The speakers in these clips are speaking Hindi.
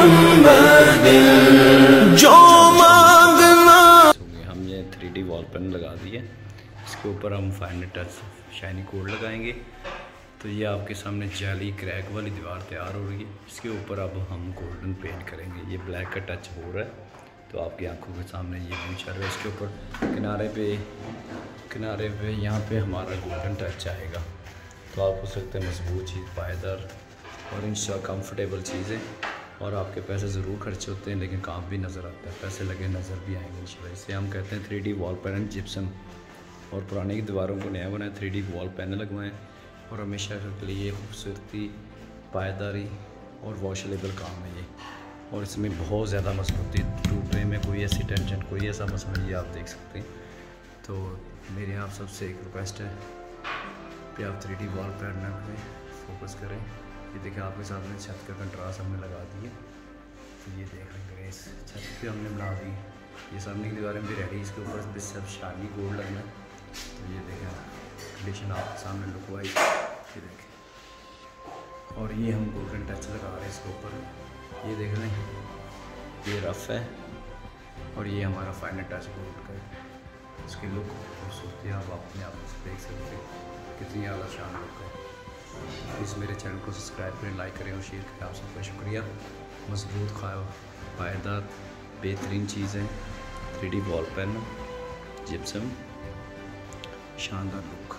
जो मांगना। हम ये 3D वॉल पेन लगा दिए, इसके ऊपर हम फाइनल टच शाइनी कोड लगाएंगे। तो ये आपके सामने जाली क्रैक वाली दीवार तैयार हो रही है। इसके ऊपर अब हम गोल्डन पेंट करेंगे। ये ब्लैक का टच हो रहा है तो आपकी आंखों के सामने ये व्यू चल रहा है। इसके ऊपर किनारे पे यहाँ पे हमारा गोल्डन टच आएगा। तो आप हो सकते हैं मजबूत चीज़, पायदार और इंशाल्लाह कंफर्टेबल चीज़ें। और आपके पैसे ज़रूर खर्चे होते हैं लेकिन काम भी नज़र आता है, पैसे लगे नज़र भी आएंगे इंशाल्लाह। इसे हम कहते हैं 3D wall pen and gypsum. और पुरानी दीवारों को नया बनाया, 3D वॉल पेन लगवाएं और हमेशा के लिए खूबसूरती, पायदारी और वॉशेबल काम है ये। और इसमें बहुत ज़्यादा मजबूती, टूटने में कोई ऐसी टेंशन, कोई ऐसा मसला नहीं, आप देख सकते हैं। तो मेरे आप सबसे एक रिक्वेस्ट है कि आप 3D वॉल पेन में फोकस करें। ये देखिए आपके सामने छत का कंट्रास्ट हमने लगा दिए। तो ये देख लेंगे इस छत पे हमने बना दी। ये सामने की दीवारें भी रेडी, इसके ऊपर भी सब शानी गोल्ड लगना है। तो ये देखें कंडीशन आपके सामने लुक वाइज, ये देखें। और ये हम गोल्डन टच लगा रहे हैं इसके ऊपर, ये देख लें। ये रफ़ है और ये हमारा फाइनल टच गोल्ड का है। इसकी लुक खूबसूरती आप अपने आप से देख सकते हैं कितनी आला शान लुक है। प्लीज़ मेरे चैनल को सब्सक्राइब करें, लाइक करें और शेयर करें। आप सबका शुक्रिया। मजबूत पायदार बेहतरीन चीज़ है 3D वॉल पेन जिप्सम, शानदार लुक।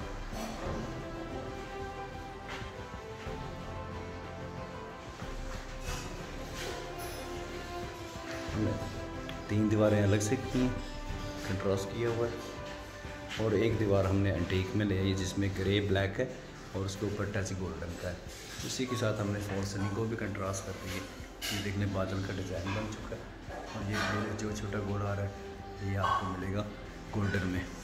हमने 3 दीवारें अलग से की हैं, कंट्रास्ट किया हुआ है। और एक दीवार हमने एंटीक में ले आई जिसमें ग्रे ब्लैक है और उसके ऊपर टच गोल्डन का है। उसी के साथ हमने फॉल सीलिंग को भी कंट्रास्ट कर दिए। ये देखने बादल का डिज़ाइन बन चुका है। और ये जो छोटा गोल आ रहा है ये आपको मिलेगा गोल्डन में।